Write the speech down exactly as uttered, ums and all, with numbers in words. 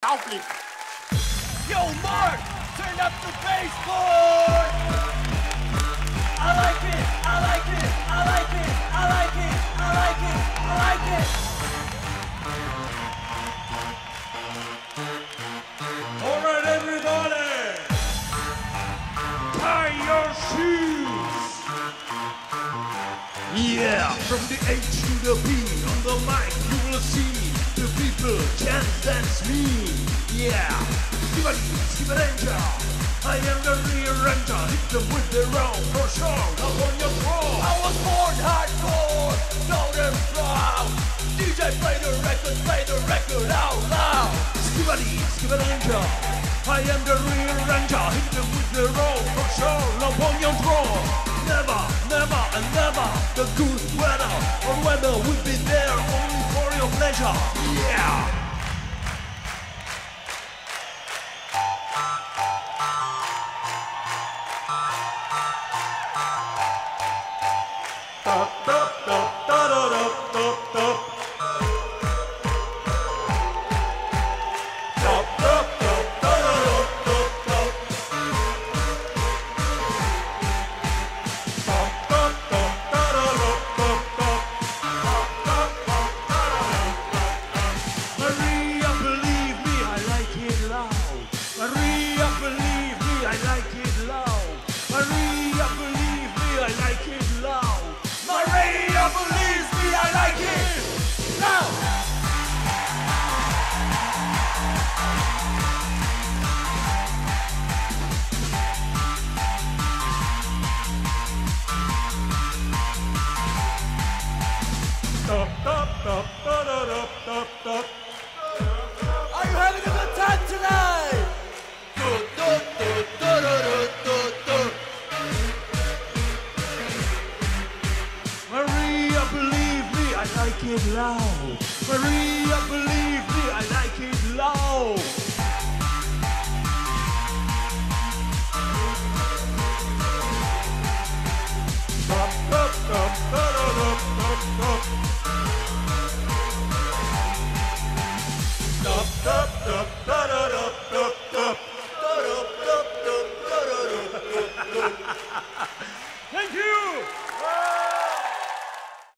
Auflegen. Yo, Mark, turn up the bass, boy. I like it, I like it, I like it, I like it, I like it, I like it. All right, everybody, tie your shoes. Yeah, from the A to the B, on the mic you will see the people can dance me. Yeah, skibidi, skibidanja, I am the rearranger. Hit them with the round for sure. Up on your floor. I was born hardcore, loud and proud. D J play the record, play the record out loud. Skibidi, skibidanja, I am the rearranger. Hit them with the round for sure. Up on your floor. Never, never, and never the good weather or weather will be there only for your pleasure. Yeah. Top, top, top, top, top, top, top. Top, top, top, top, top, top, top. Top, top, top, top, top, top. Maria, believe me, I like it loud. Maria, believe me, I like it loud. Maria, believe me, I like it loud. Maria believes me, I like it now. Top, top, top, top, top, top. Are you having a good time tonight? Do, do, do, do, do, do, do. Maria, believe me, I like it loud. Maria, believe me, I like it loud. Top, top, top, top, top, top, top. Top, top, top, top, top, top.